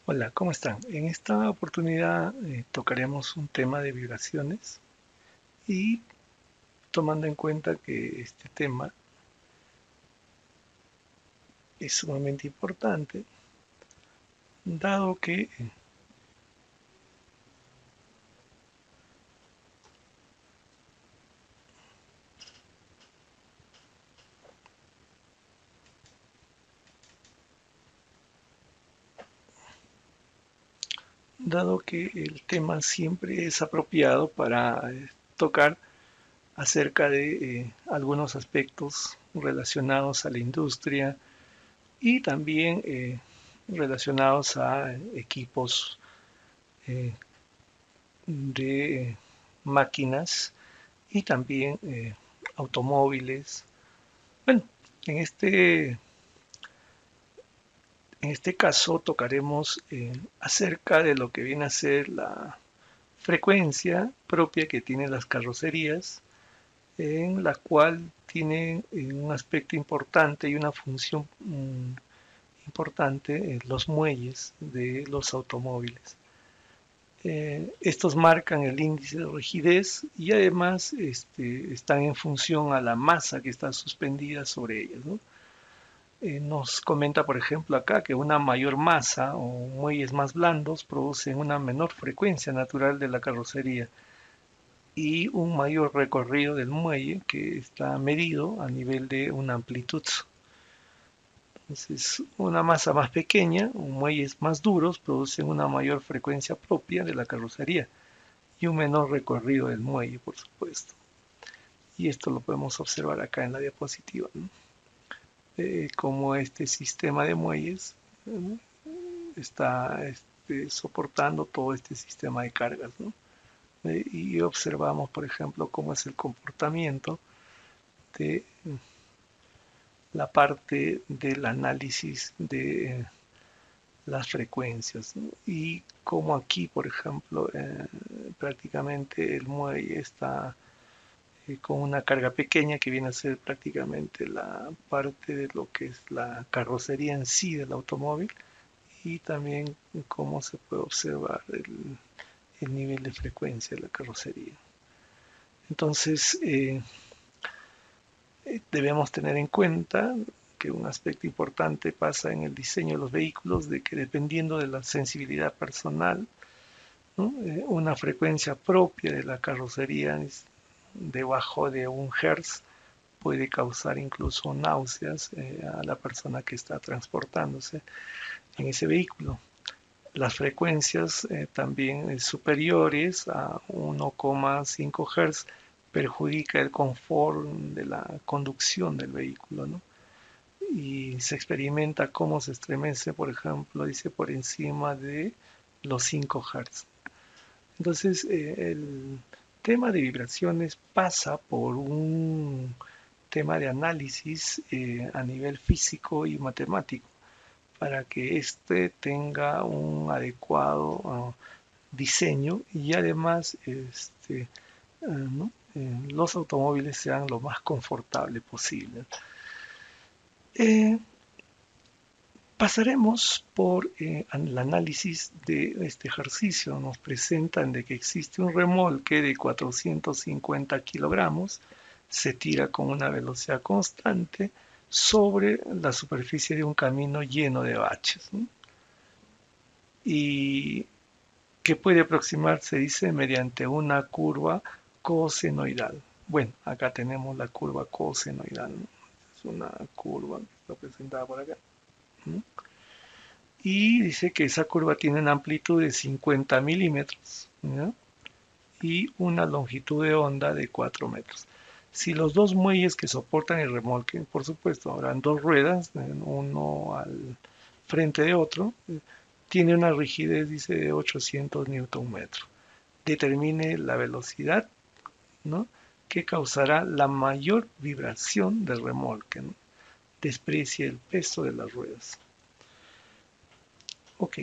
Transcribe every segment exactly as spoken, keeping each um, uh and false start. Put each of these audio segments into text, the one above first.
Hola, ¿cómo están? En esta oportunidad eh, tocaremos un tema de vibraciones y tomando en cuenta que este tema es sumamente importante, dado que, dado que el tema siempre es apropiado para eh, tocar acerca de eh, algunos aspectos relacionados a la industria y también eh, relacionados a equipos eh, de máquinas y también eh, automóviles. Bueno, en este, en este caso tocaremos eh, acerca de lo que viene a ser la frecuencia propia que tienen las carrocerías, en la cual tienen eh, un aspecto importante y una función mm, importante eh, los muelles de los automóviles. Eh, estos marcan el índice de rigidez y además este, están en función a la masa que está suspendida sobre ellas, ¿no? Eh, nos comenta, por ejemplo, acá que una mayor masa o muelles más blandos producen una menor frecuencia natural de la carrocería y un mayor recorrido del muelle que está medido a nivel de una amplitud. Entonces, una masa más pequeña o muelles más duros producen una mayor frecuencia propia de la carrocería y un menor recorrido del muelle, por supuesto. Y esto lo podemos observar acá en la diapositiva, ¿no? Eh, como este sistema de muelles ¿no? está este, soportando todo este sistema de cargas, ¿no? Eh, y observamos, por ejemplo, cómo es el comportamiento de la parte del análisis de eh, las frecuencias, ¿no? Y como aquí, por ejemplo, eh, prácticamente el muelle está eh, con una carga pequeña que viene a ser prácticamente la parte de lo que es la carrocería en sí del automóvil y también cómo se puede observar el, el nivel de frecuencia de la carrocería. Entonces, eh, eh, debemos tener en cuenta que un aspecto importante pasa en el diseño de los vehículos, de que dependiendo de la sensibilidad personal, ¿no? eh, una frecuencia propia de la carrocería es debajo de un hertz puede causar incluso náuseas eh, a la persona que está transportándose en ese vehículo. Las frecuencias eh, también eh, superiores a uno coma cinco Hz perjudica el confort de la conducción del vehículo, ¿no? Y se experimenta cómo se estremece, por ejemplo, dice por encima de los cinco Hz. Entonces, eh, el tema de vibraciones pasa por un tema de análisis eh, a nivel físico y matemático para que éste tenga un adecuado uh, diseño y además este, uh, ¿no? eh, los automóviles sean lo más confortable posible. Eh, Pasaremos por eh, el análisis de este ejercicio. Nos presentan de que existe un remolque de cuatrocientos cincuenta kilogramos, se tira con una velocidad constante sobre la superficie de un camino lleno de baches, ¿no? Y que puede aproximarse, dice, mediante una curva cosenoidal. Bueno, acá tenemos la curva cosenoidal, ¿no? Es una curva que está presentada por acá, ¿no? Y dice que esa curva tiene una amplitud de cincuenta milímetros, ¿no? Y una longitud de onda de cuatro metros. Si los dos muelles que soportan el remolque, por supuesto, habrán dos ruedas, uno al frente de otro, tiene una rigidez, dice, de ochocientos newton metros. Determine la velocidad, ¿no? Que causará la mayor vibración del remolque, ¿no? Desprecie el peso de las ruedas. Ok,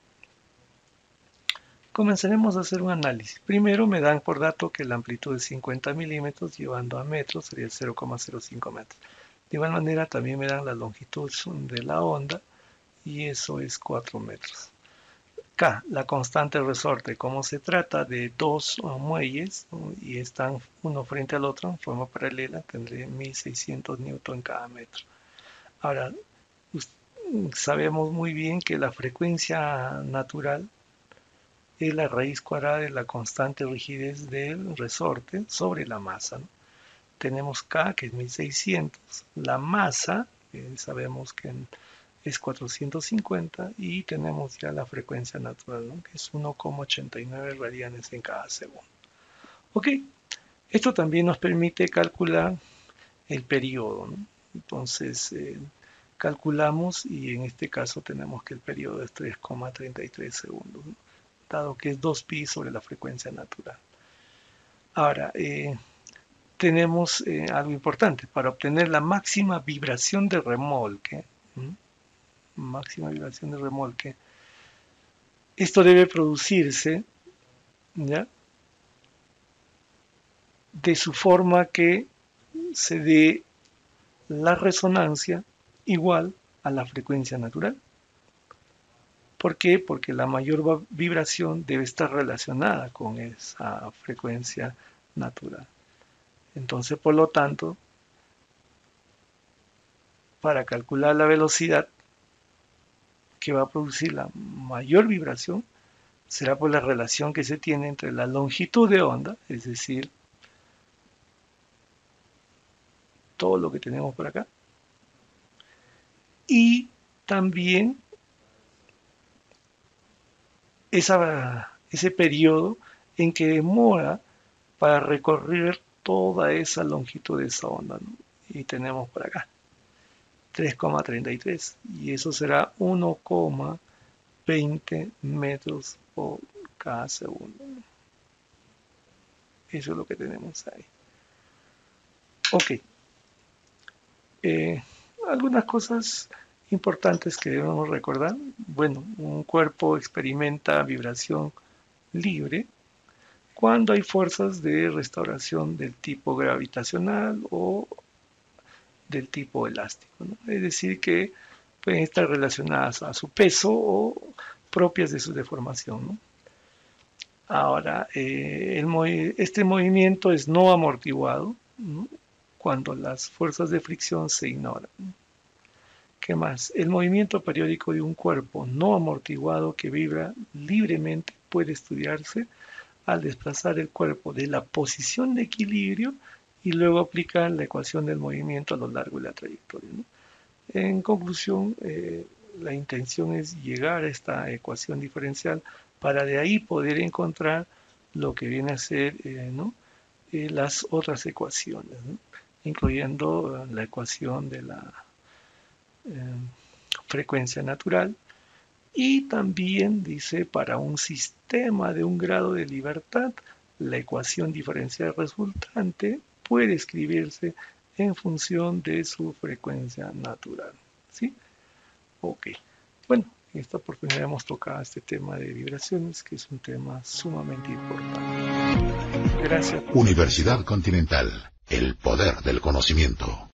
comenzaremos a hacer un análisis. Primero me dan por dato que la amplitud es cincuenta milímetros, llevando a metros sería cero coma cero cinco metros. De igual manera también me dan la longitud de la onda y eso es cuatro metros. K, la constante resorte. Como se trata de dos uh, muelles, ¿no? Y están uno frente al otro en forma paralela, tendré mil seiscientos newton cada metro. Ahora, sabemos muy bien que la frecuencia natural es la raíz cuadrada de la constante rigidez del resorte sobre la masa, ¿no? Tenemos K, que es mil seiscientos, la masa, eh, sabemos que es cuatrocientos cincuenta, y tenemos ya la frecuencia natural, ¿no? Que es uno coma ochenta y nueve radianes en cada segundo. Ok, esto también nos permite calcular el periodo, ¿no? Entonces, eh, calculamos y en este caso tenemos que el periodo es tres coma treinta y tres segundos, ¿no? Dado que es dos pi sobre la frecuencia natural. Ahora, eh, tenemos eh, algo importante. Para obtener la máxima vibración de remolque, ¿m? máxima vibración de remolque, esto debe producirse, ¿ya?, de su forma que se dé la resonancia igual a la frecuencia natural. ¿Por qué? Porque la mayor vibración debe estar relacionada con esa frecuencia natural. Entonces, por lo tanto, para calcular la velocidad que va a producir la mayor vibración, será por la relación que se tiene entre la longitud de onda, es decir, todo lo que tenemos por acá, y también esa, ese periodo en que demora para recorrer toda esa longitud de esa onda, ¿no? Y tenemos por acá tres coma treinta y tres, y eso será uno coma veinte metros por cada segundo. Eso es lo que tenemos ahí. Ok. Eh, algunas cosas importantes que debemos recordar. Bueno, un cuerpo experimenta vibración libre cuando hay fuerzas de restauración del tipo gravitacional o del tipo elástico, ¿no? Es decir, que pueden estar relacionadas a su peso o propias de su deformación, ¿no? Ahora, eh, el, este movimiento es no amortiguado, ¿no?, cuando las fuerzas de fricción se ignoran. ¿Qué más? El movimiento periódico de un cuerpo no amortiguado que vibra libremente puede estudiarse al desplazar el cuerpo de la posición de equilibrio y luego aplicar la ecuación del movimiento a lo largo de la trayectoria, ¿no? En conclusión, eh, la intención es llegar a esta ecuación diferencial para de ahí poder encontrar lo que viene a ser, eh, ¿no?, eh, las otras ecuaciones, ¿no?, incluyendo la ecuación de la eh, frecuencia natural, y también dice para un sistema de un grado de libertad, la ecuación diferencial resultante puede escribirse en función de su frecuencia natural, ¿sí? Ok. Bueno, en esta oportunidad hemos tocado este tema de vibraciones, que es un tema sumamente importante. Gracias. Universidad Continental, el poder del conocimiento.